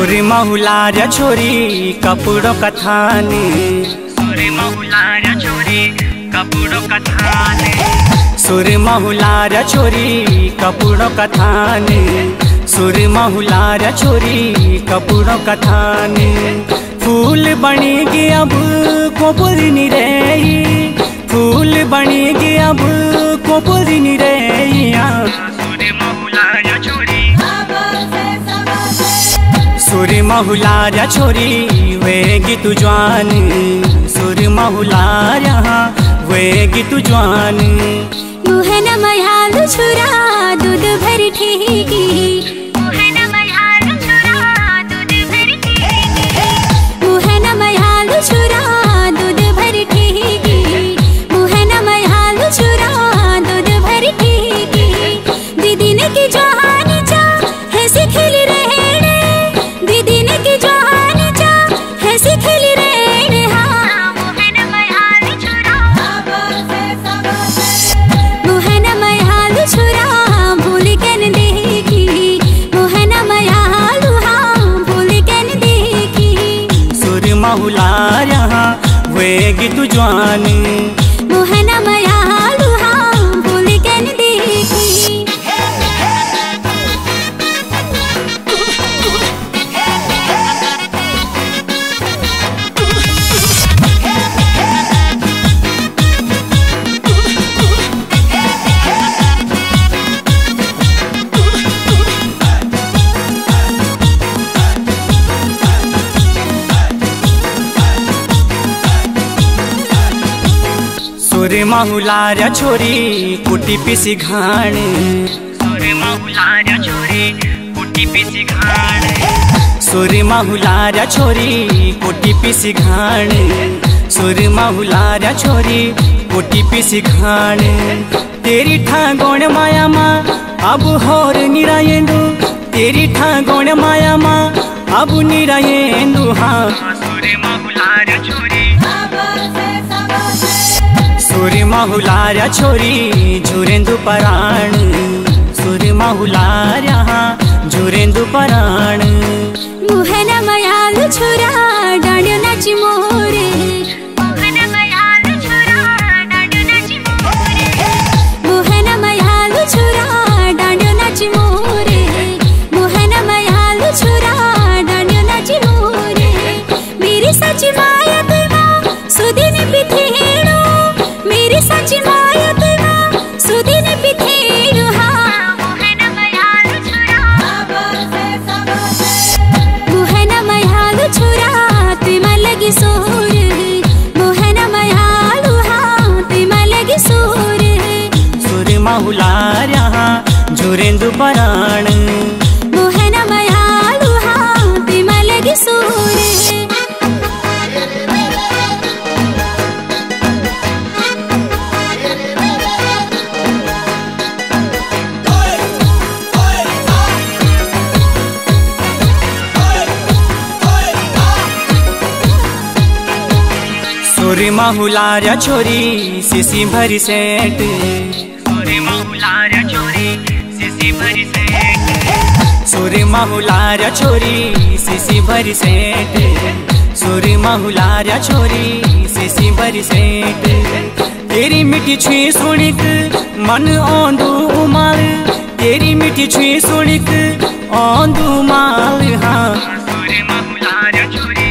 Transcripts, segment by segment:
सुरी महुलार छोरी कपूड़ों का थाने, सुरी महुलार छोरी कपूड़ों का थाने, सुरी महुलार छोरी कपूड़ों का थाने, सुरी महुलार छोरी कपूड़ों का थाने। फूल बनेगी अब कोपुरी नहीं रही, फूल बनेगी अब कोपुरी नहीं रही। सुरी महुलार छोरी, सुरी महुलार छोरी वेगी तू जवान, सुरी महुलार यहाँ वेगी तू जवान। मुहन मयालु छुरा दूध भरी ठेगी, मुहन मयालु छुरा दूध भरी ठेगी, मुहन मयालु छुरा दूध भरी ठेगी, मुहन मयालु छुरा दूध भरी ठेगी। दीदी ने की जहानी चा है सिखली रहने, दीदी ने की जहानी चा है सिखली रहने। हाँ मुहन मयालु छुरा, मुहन मयालु छुरा भूल के न देखी, मुहन मयालु हाँ भूल के न देखी। सुरी महुलार यहाँ वेगी तू जवान, मुहन मयालु हाँ भूल के न देखी। सुरी महुलार छोरी कुटी पिसी घाण, सुरी महुलार छोरी कुटी पिसी घाण, सुरी महुलार छोरी कुटी पिसी घाण, सुरी महुलार छोरी कुटी पिसी घाण। तेरी ठागोण माया माँ अब होर निरायेंदु, तेरी ठागोण माया माँ अब निरायेंदु। हाँ सुरी महुलार छोरी, सुरी महुलार छोरी झुरेंदु पराण, सुरी महुलार यहाँ झुरेंदु पराण। मुहन मयालु छुरा डांडियो नाची मोरे, मुहन मयालु छुरा डांडियो नाची मोरे, मुहन मयालु छुरा डांडियो नाची मोरे, मुहन मयालु छुरा डांडियो नाची मोरे। मेरी सच्ची माया तुमा सुदिन पिथेड़ो, मेरी सच्ची माया तुमा सुदिन पिथेड़ो। हाँ मुहन मयालु छुरा, मुहन मयालु छुरा तुमा लगी सोर, मुहन मयालु हाँ तुमा लगी सोर। सुरी महुलार यहाँ झुरेंदु पराण, मुहन मयालु हाँ तुमा लगी सोर। सुरी महुलार छोरी सीसी भरी सेठ, सुरी महुलार छोरी सीसी भरी सेठ, सुरी महुलार छोरी सीसी भरी सेठ, सुरी महुलार छोरी सीसी भरी सेठ। तेरी मिठी छुई सुनिक मन औंदू उमाल, तेरी मिठी छुई सुनिक औंदू माल। हाँ सुरी महुलार छोरी,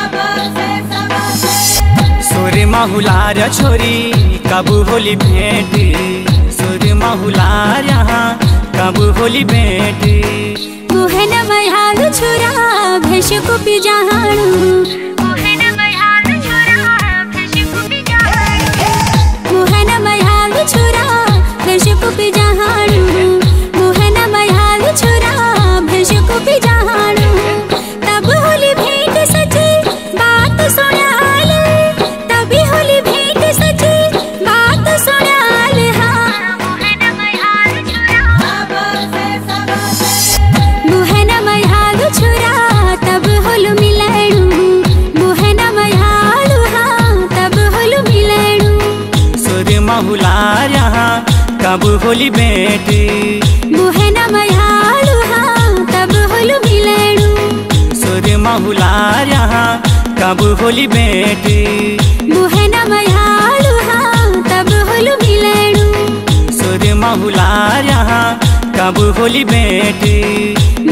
सुरी महुलार छोरी कब होली भेंट, सुरी महुलार यहाँ कब होली भेंट। मुहन मयालु छुरा भेष को पिजाणु, मुहन मयालु छुरा भेष को पिजाणु, मुहन मयालु छुरा भेष को पिजाणु, मुहन मयालु छुरा भेष को पिजाणु। तब होली भेंट सची बात सुनाल, तभी होली भेंट सची बात सुनाल। हाँ मुहन मयालु छुरा, मुहन मयालु छुरा तब होलु मिलणु, मुहन मयालु हाँ तब होलु मिलणु। सुरी महुलार यहाँ कब होली भेंट, मुहन मयालु हाँ तब होलु मिलणु। माहुलार यहाँ कब होली भेंट। मुहना मयालु हाँ तब होलु मिलनु। सुर माहुलार यहाँ कब होली भेंट।